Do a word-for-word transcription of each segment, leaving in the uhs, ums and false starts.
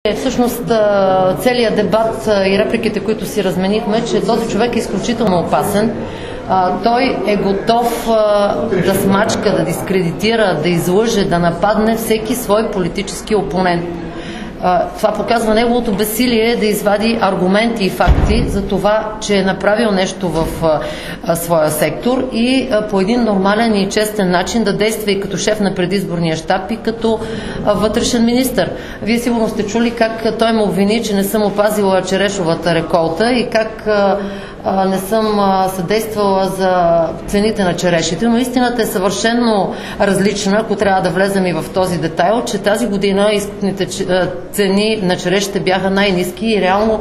Всъщност целият дебат и репликите, които си разменихме, че този човек е изключително опасен. Той е готов да смачка, да дискредитира, да излъже, да нападне всеки свой политически опонент. Това показва неговото безсилие да извади аргументи и факти за това, че е направил нещо в своя сектор и по един нормален и честен начин да действа и като шеф на предизборния щаб и като вътрешен министър. Вие сигурно сте чули как той ме обвини, че не съм опазила черешовата реколта и как не съм съдействала за цените на черешите, но истината е съвършенно различна, ако трябва да влезем и в този детайл, че тази година изкупните цени на черешите бяха най-ниски и реално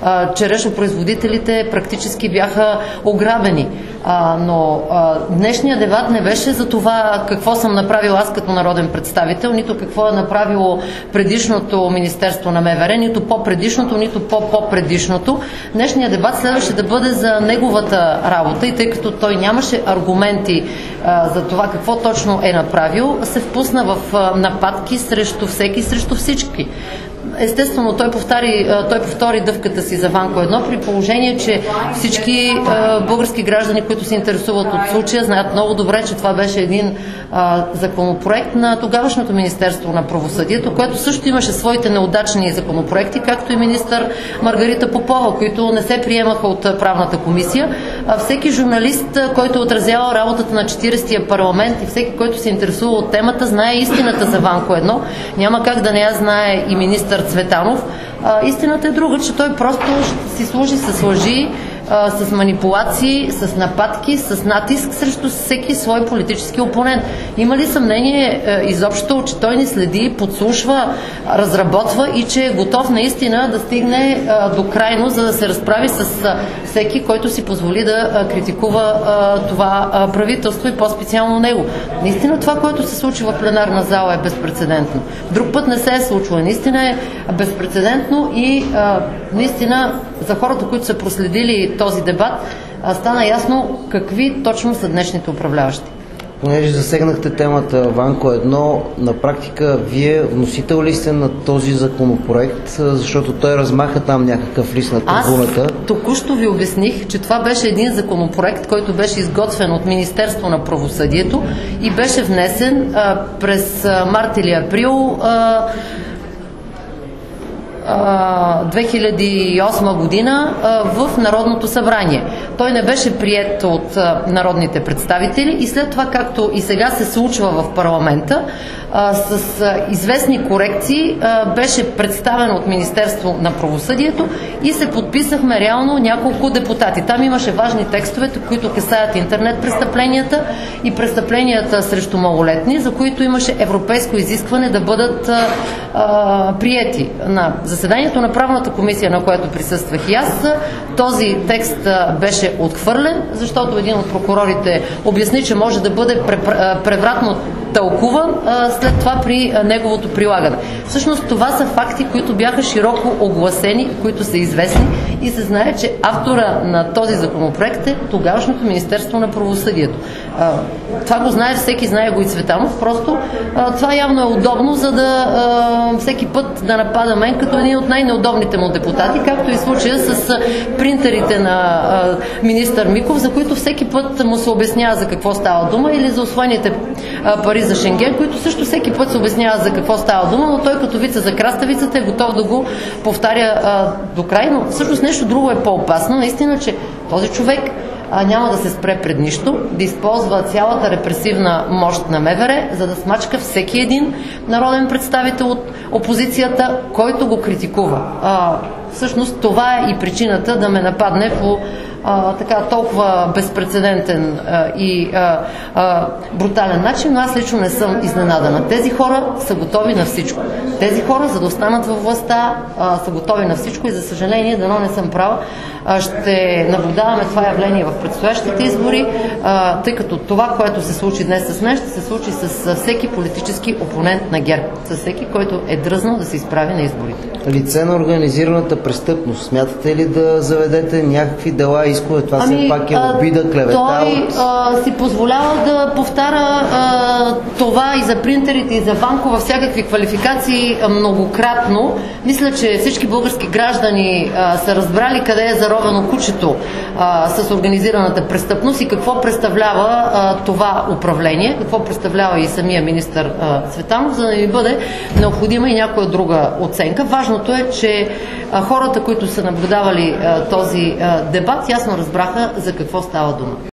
черешопроизводителите практически бяха ограбени. А, но а, днешният дебат не беше за това какво съм направил аз като народен представител, нито какво е направило предишното Министерство на МВР, нито по-предишното, нито по-по-предишното. Днешният дебат следваше да бъде за неговата работа и тъй като той нямаше аргументи а, за това какво точно е направил, се впусна в а, нападки срещу всеки, срещу всички. Естествено, той повтори, той повтори дъвката си за Ванко едно, при положение, че всички е, български граждани, които се интересуват от случая, знаят много добре, че това беше един е, законопроект на тогавашното Министерство на правосъдието, което също имаше своите неудачни законопроекти, както и министър Маргарита Попова, които не се приемаха от правната комисия. А всеки журналист, който отразява работата на четиридесетия парламент и всеки, който се интересува от темата, знае истината за Ванко едно. Няма как да не я знае и министър Цветанов. А, истината е друга, че той просто си служи с лъжи, а, с манипулации, с нападки, с натиск срещу всеки свой политически опонент. Има ли съмнение а, изобщо, че той ни следи, подслушва, разработва и че е готов наистина да стигне а, до крайно, за да се разправи с а, всеки, който си позволи да а, критикува а, това а, правителство и по-специално него. Наистина това, което се случи в пленарна зала, е безпрецедентно. Друг път не се е случило. Наистина е безпрецедентно и а, наистина за хората, които са проследили този дебат, а, стана ясно какви точно са днешните управляващи. Понеже засегнахте темата Ванко едно, на практика вие вносител ли сте на този законопроект, защото той размаха там някакъв лист на трибуната? Аз току-що ви обясних, че това беше един законопроект, който беше изготвен от Министерство на правосъдието и беше внесен а, през март или април а, две хиляди и осма година в Народното събрание. Той не беше приет от народните представители и след това, както и сега се случва в парламента, с известни корекции беше представен от Министерство на правосъдието и се подписахме реално няколко депутати. Там имаше важни текстове, които касаят интернет престъпленията и престъпленията срещу малолетни, за които имаше европейско изискване да бъдат а, приети. На заседанието на правната комисия, на което присъствах и аз, този текст беше отхвърлен, защото един от прокурорите обясни, че може да бъде превратно тълкуван след това при неговото прилагане. Всъщност това са факти, които бяха широко огласени, които са известни и се знае, че автора на този законопроект е тогавашното Министерство на правосъдието. Това го знае, всеки знае го и Цветанов, просто това явно е удобно, за да всеки път да напада мен като един от най-неудобните му депутати, както и случая с принтерите на министър Миков, за които всеки път му се обяснява за какво става дума, или за усвоените пари за Шенген, които също всеки път се обяснява за какво става дума, но той като вица за краставицата е готов да го повтаря а, до край. Но всъщност нещо друго е по-опасно. Наистина, че този човек а, няма да се спре пред нищо, да използва цялата репресивна мощ на МВР, за да смачка всеки един народен представител от опозицията, който го критикува. А, всъщност това е и причината да ме нападне по А, така толкова безпрецедентен а, и а, а, брутален начин, но аз лично не съм изненадана. Тези хора са готови на всичко. Тези хора, за да останат във властта, а, са готови на всичко и за съжаление, дано не съм права, а, ще наблюдаваме това явление в предстоящите избори, а, тъй като това, което се случи днес с мен, ще се случи с всеки политически опонент на ГЕРБ, с всеки, който е дръзнал да се изправи на изборите. Лице на организираната престъпност, смятате ли да заведете някакви дела искове, това ами, все пак е обида, клевета. Той от... а, си позволява да повтаря а, това и за принтерите, и за Ванко във всякакви квалификации а, многократно. Мисля, че всички български граждани а, са разбрали къде е заровено кучето а, с организираната престъпност и какво представлява а, това управление, какво представлява и самия министър а, Цветанов, за да ни бъде необходима и някоя друга оценка. Важното е, че а, хората, които са наблюдавали а, този а, дебат, ясно разбраха за какво става дума.